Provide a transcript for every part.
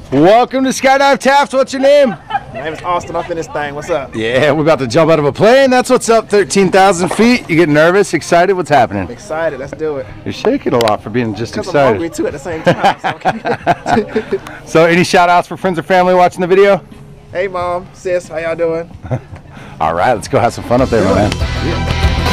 Welcome to Skydive Taft. What's your name? My name is Alston. I'm in this thing. What's up? Yeah, we're about to jump out of a plane. That's what's up. 13,000 feet. You get nervous, excited? What's happening? Excited. Let's do it. You're shaking a lot for being just excited. I'm hungry too at the same time. So any shout outs for friends or family watching the video? Hey mom, sis, how y'all doing? All right, let's go have some fun up there, my man. Yeah.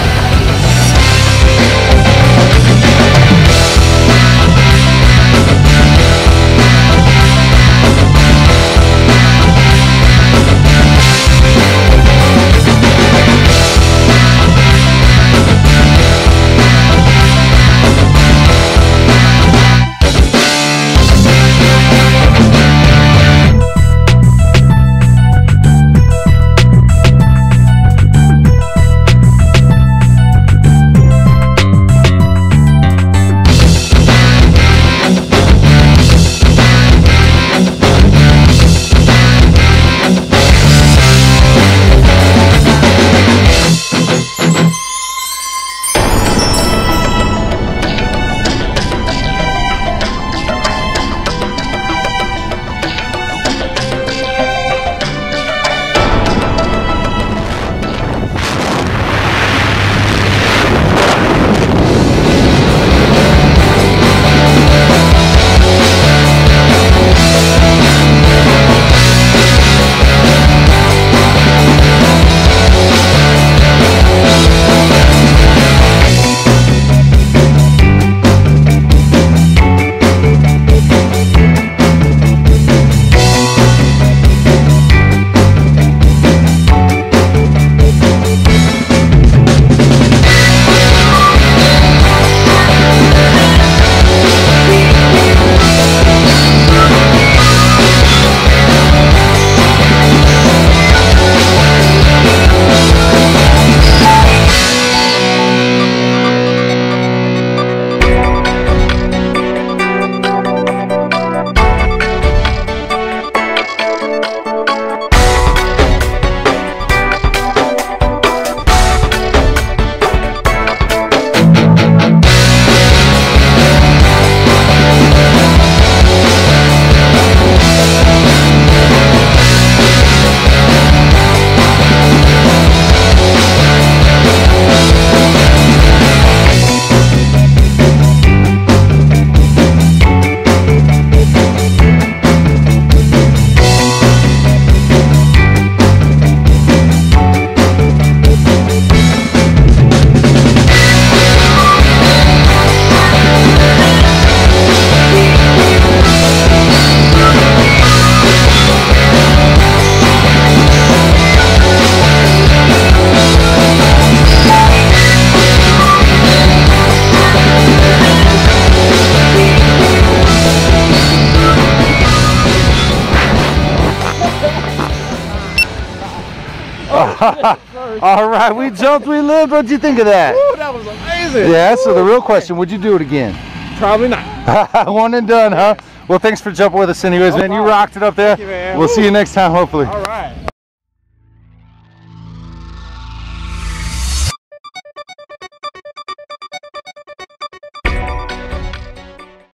All right, we jumped, we lived. What'd you think of that? Ooh, that was amazing. Yeah, so the real question, would you do it again? Probably not. One and done, huh? Well, thanks for jumping with us anyways, man. You rocked it up there. Thank you, man. We'll see you next time, hopefully. All right.